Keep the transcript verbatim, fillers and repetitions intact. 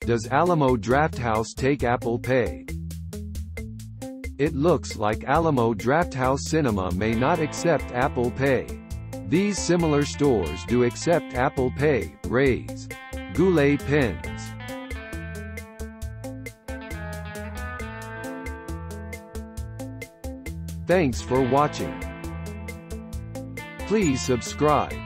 Does Alamo Drafthouse take Apple Pay? It looks like Alamo Drafthouse Cinema may not accept Apple Pay. These similar stores do accept Apple Pay. Raise. Goulet Pens. Thanks for watching. Please subscribe.